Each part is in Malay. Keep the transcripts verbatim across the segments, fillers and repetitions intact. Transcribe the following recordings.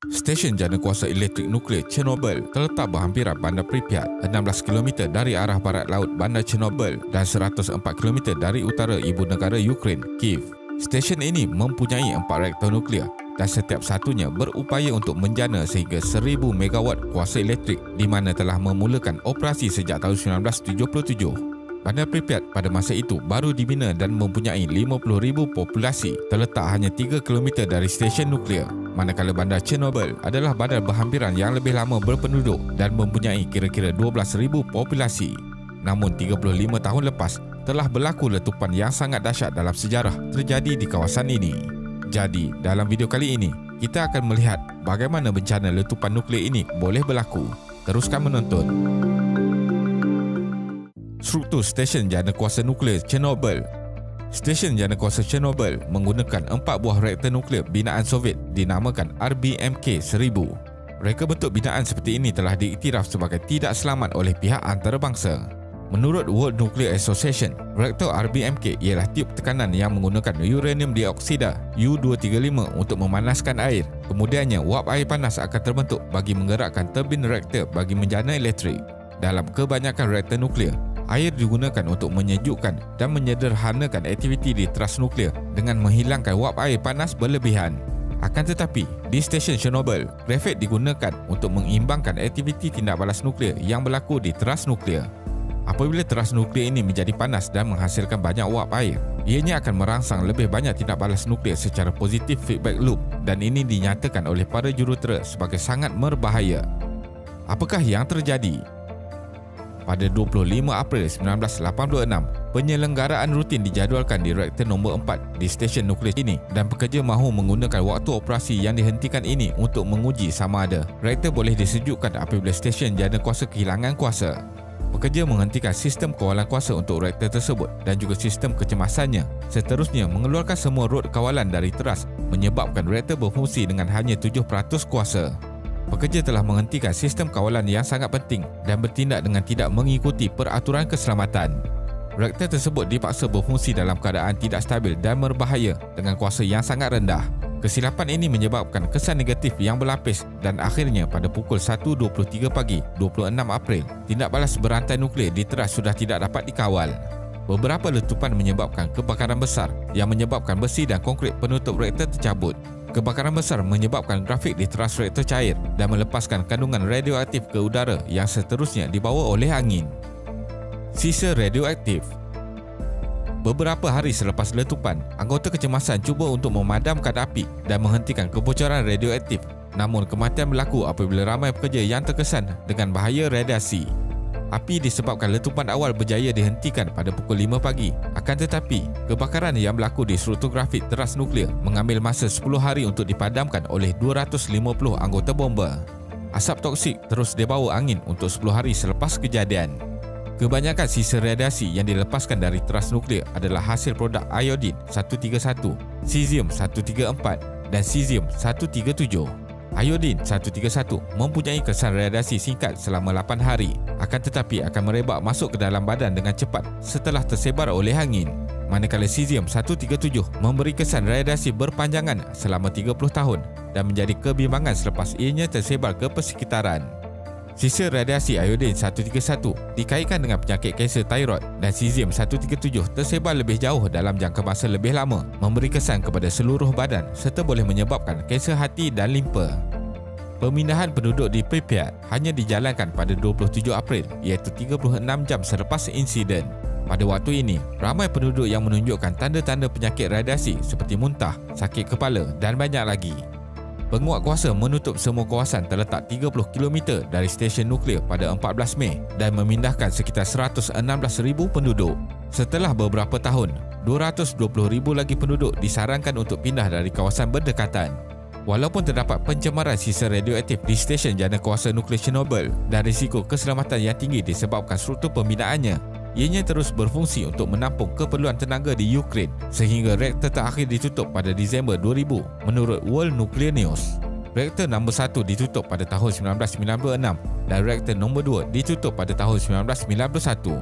Stesen Janakuasa Elektrik Nuklear Chernobyl terletak berhampiran Bandar Pripyat, enam belas kilometer dari arah barat laut Bandar Chernobyl dan seratus empat kilometer dari utara ibu negara Ukraine, Kiev. Stesen ini mempunyai empat reaktor nuklear dan setiap satunya berupaya untuk menjana sehingga seribu megawatt kuasa elektrik di mana telah memulakan operasi sejak tahun sembilan belas tujuh puluh tujuh. Bandar Pripyat pada masa itu baru dibina dan mempunyai lima puluh ribu populasi, terletak hanya tiga kilometer dari stesen nuklear. Manakala Bandar Chernobyl adalah bandar berhampiran yang lebih lama berpenduduk dan mempunyai kira-kira dua belas ribu populasi. Namun tiga puluh lima tahun lepas, telah berlaku letupan yang sangat dahsyat dalam sejarah terjadi di kawasan ini. Jadi, dalam video kali ini, kita akan melihat bagaimana bencana letupan nuklear ini boleh berlaku. Teruskan menonton. Struktur Stesen Janakuasa Nuklear Chernobyl. Stesen Janakuasa Chernobyl menggunakan empat buah reaktor nuklear binaan Soviet dinamakan R B M K seribu. Reka bentuk binaan seperti ini telah diiktiraf sebagai tidak selamat oleh pihak antarabangsa. Menurut World Nuclear Association, reaktor R B M K ialah tiub tekanan yang menggunakan uranium dioksida U dua tiga lima untuk memanaskan air. Kemudiannya, wap air panas akan terbentuk bagi menggerakkan turbin reaktor bagi menjana elektrik. Dalam kebanyakan reaktor nuklear, air digunakan untuk menyejukkan dan menyederhanakan aktiviti di teras nuklear dengan menghilangkan wap air panas berlebihan. Akan tetapi, di stesen Chernobyl, grafit digunakan untuk mengimbangkan aktiviti tindak balas nuklear yang berlaku di teras nuklear. Apabila teras nuklear ini menjadi panas dan menghasilkan banyak wap air, ianya akan merangsang lebih banyak tindak balas nuklear secara positif feedback loop dan ini dinyatakan oleh para jurutera sebagai sangat berbahaya. Apakah yang terjadi? Pada dua puluh lima April sembilan belas lapan puluh enam, penyelenggaraan rutin dijadualkan di reaktor nombor empat di stesen nuklear ini dan pekerja mahu menggunakan waktu operasi yang dihentikan ini untuk menguji sama ada reaktor boleh disejukkan apabila stesen janakuasa kehilangan kuasa. Pekerja menghentikan sistem kawalan kuasa untuk reaktor tersebut dan juga sistem kecemasannya. Seterusnya mengeluarkan semua rod kawalan dari teras menyebabkan reaktor berfungsi dengan hanya tujuh peratus kuasa. Pekerja telah menghentikan sistem kawalan yang sangat penting dan bertindak dengan tidak mengikuti peraturan keselamatan. Reaktor tersebut dipaksa berfungsi dalam keadaan tidak stabil dan berbahaya dengan kuasa yang sangat rendah. Kesilapan ini menyebabkan kesan negatif yang berlapis dan akhirnya pada pukul satu dua puluh tiga pagi dua puluh enam April, tindak balas berantai nuklear di teras sudah tidak dapat dikawal. Beberapa letupan menyebabkan kebakaran besar yang menyebabkan besi dan konkrit penutup reaktor tercabut. Kebakaran besar menyebabkan grafik di teras reaktor cair dan melepaskan kandungan radioaktif ke udara yang seterusnya dibawa oleh angin. Sisa radioaktif. Beberapa hari selepas letupan, anggota kecemasan cuba untuk memadamkan api dan menghentikan kebocoran radioaktif. Namun kematian berlaku apabila ramai pekerja yang terkesan dengan bahaya radiasi. Api disebabkan letupan awal berjaya dihentikan pada pukul lima pagi. Akan tetapi, kebakaran yang berlaku di struktur grafit teras nuklear mengambil masa sepuluh hari untuk dipadamkan oleh dua ratus lima puluh anggota bomba. Asap toksik terus dibawa angin untuk sepuluh hari selepas kejadian. Kebanyakan sisa radiasi yang dilepaskan dari teras nuklear adalah hasil produk iodin seratus tiga puluh satu, cesium seratus tiga puluh empat dan cesium seratus tiga puluh tujuh. Iodin seratus tiga puluh satu mempunyai kesan radiasi singkat selama lapan hari, akan tetapi akan merebak masuk ke dalam badan dengan cepat setelah tersebar oleh angin. Manakala cesium seratus tiga puluh tujuh memberi kesan radiasi berpanjangan selama tiga puluh tahun dan menjadi kebimbangan selepas ianya tersebar ke persekitaran. Sisa radiasi iodin seratus tiga puluh satu dikaitkan dengan penyakit kanser thyroid dan cesium seratus tiga puluh tujuh tersebar lebih jauh dalam jangka masa lebih lama, memberi kesan kepada seluruh badan serta boleh menyebabkan kanser hati dan limpa. Pemindahan penduduk di Pripyat hanya dijalankan pada dua puluh tujuh April iaitu tiga puluh enam jam selepas insiden. Pada waktu ini, ramai penduduk yang menunjukkan tanda-tanda penyakit radiasi seperti muntah, sakit kepala dan banyak lagi. Penguatkuasa menutup semua kawasan terletak tiga puluh kilometer dari stesen nuklear pada empat belas Mei dan memindahkan sekitar seratus enam belas ribu penduduk. Setelah beberapa tahun, dua ratus dua puluh ribu lagi penduduk disarankan untuk pindah dari kawasan berdekatan. Walaupun terdapat pencemaran sisa radioaktif di stesen janakuasa nuklear Chernobyl dan risiko keselamatan yang tinggi disebabkan struktur pembinaannya, ianya terus berfungsi untuk menampung keperluan tenaga di Ukraine sehingga reaktor terakhir ditutup pada Disember dua ribu menurut World Nuclear News. Reaktor nombor satu ditutup pada tahun sembilan belas sembilan puluh enam dan reaktor nombor dua ditutup pada tahun sembilan belas sembilan puluh satu.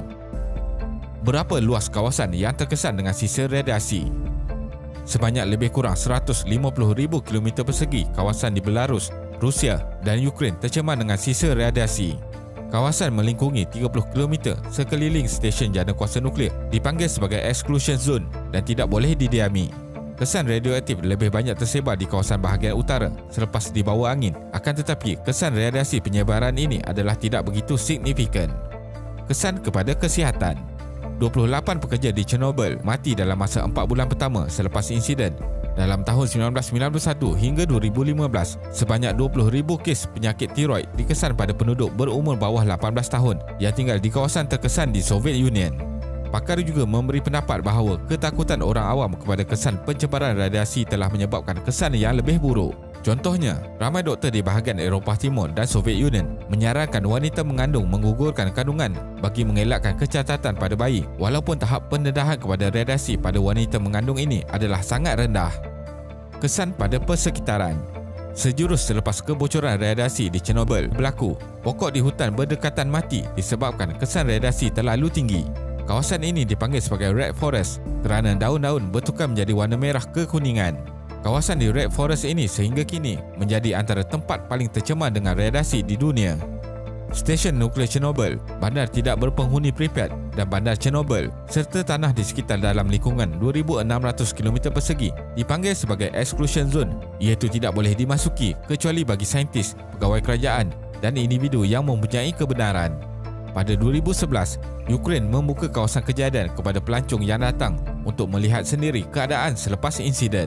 Berapa luas kawasan yang terkesan dengan sisa radiasi? Sebanyak lebih kurang seratus lima puluh ribu kilometer persegi kawasan di Belarus, Rusia dan Ukraine tercemar dengan sisa radiasi. Kawasan melingkungi tiga puluh kilometer sekeliling stesen janakuasa nuklear dipanggil sebagai exclusion zone dan tidak boleh didiami. Kesan radioaktif lebih banyak tersebar di kawasan bahagian utara selepas di bawah angin, akan tetapi kesan radiasi penyebaran ini adalah tidak begitu signifikan. Kesan kepada kesihatan. dua puluh lapan pekerja di Chernobyl mati dalam masa empat bulan pertama selepas insiden. Dalam tahun seribu sembilan ratus sembilan puluh satu hingga dua ribu lima belas, sebanyak dua puluh ribu kes penyakit tiroid dikesan pada penduduk berumur bawah lapan belas tahun yang tinggal di kawasan terkesan di Soviet Union. Pakar juga memberi pendapat bahawa ketakutan orang awam kepada kesan pencemaran radiasi telah menyebabkan kesan yang lebih buruk. Contohnya, ramai doktor di bahagian Eropah Timur dan Soviet Union menyarankan wanita mengandung menggugurkan kandungan bagi mengelakkan kecacatan pada bayi, walaupun tahap pendedahan kepada radiasi pada wanita mengandung ini adalah sangat rendah. Kesan pada persekitaran. Sejurus selepas kebocoran radiasi di Chernobyl berlaku, pokok di hutan berdekatan mati disebabkan kesan radiasi terlalu tinggi. Kawasan ini dipanggil sebagai Red Forest kerana daun-daun bertukar menjadi warna merah kekuningan. Kawasan di Red Forest ini sehingga kini menjadi antara tempat paling tercemar dengan radiasi di dunia. Stesen nuklear Chernobyl, bandar tidak berpenghuni Pripyat dan bandar Chernobyl serta tanah di sekitar dalam lingkungan dua ribu enam ratus kilometer persegi dipanggil sebagai exclusion zone, iaitu tidak boleh dimasuki kecuali bagi saintis, pegawai kerajaan dan individu yang mempunyai kebenaran. Pada dua ribu sebelas, Ukraine membuka kawasan kejadian kepada pelancong yang datang untuk melihat sendiri keadaan selepas insiden.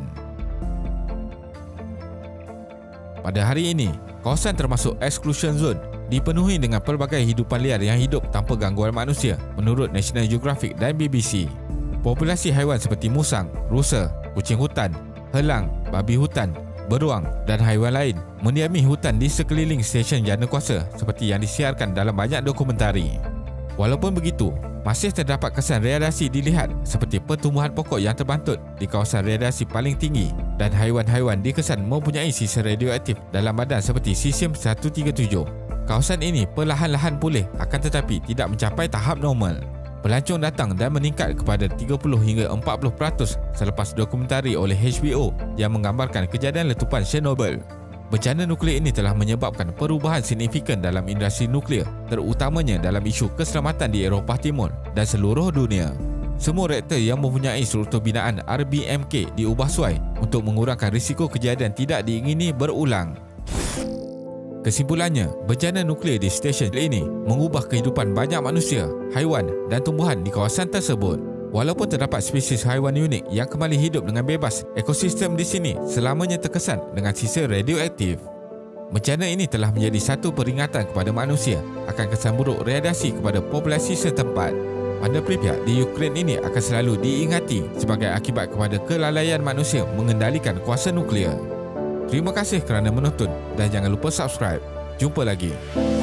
Pada hari ini, kawasan termasuk exclusion zone dipenuhi dengan pelbagai hidupan liar yang hidup tanpa gangguan manusia menurut National Geographic dan B B C. Populasi haiwan seperti musang, rusa, kucing hutan, helang, babi hutan, beruang dan haiwan lain mendiami hutan di sekeliling stesen janakuasa seperti yang disiarkan dalam banyak dokumentari. Walaupun begitu, masih terdapat kesan radiasi dilihat seperti pertumbuhan pokok yang terbantut di kawasan radiasi paling tinggi dan haiwan-haiwan dikesan mempunyai sisa radioaktif dalam badan seperti cesium seratus tiga puluh tujuh. Kawasan ini perlahan-lahan pulih akan tetapi tidak mencapai tahap normal. Pelancong datang dan meningkat kepada tiga puluh hingga empat puluh peratus selepas dokumentari oleh H B O yang menggambarkan kejadian letupan Chernobyl. Bencana nuklear ini telah menyebabkan perubahan signifikan dalam industri nuklear, terutamanya dalam isu keselamatan di Eropah Timur dan seluruh dunia. Semua reaktor yang mempunyai struktur binaan R B M K diubah suai untuk mengurangkan risiko kejadian tidak diingini berulang. Kesimpulannya, bencana nuklear di stesen ini mengubah kehidupan banyak manusia, haiwan dan tumbuhan di kawasan tersebut. Walaupun terdapat spesies haiwan unik yang kembali hidup dengan bebas, ekosistem di sini selamanya terkesan dengan sisa radioaktif. Bencana ini telah menjadi satu peringatan kepada manusia akan kesan buruk radiasi kepada populasi setempat. Bandar Pripyat di Ukraine ini akan selalu diingati sebagai akibat kepada kelalaian manusia mengendalikan kuasa nuklear. Terima kasih kerana menonton dan jangan lupa subscribe. Jumpa lagi.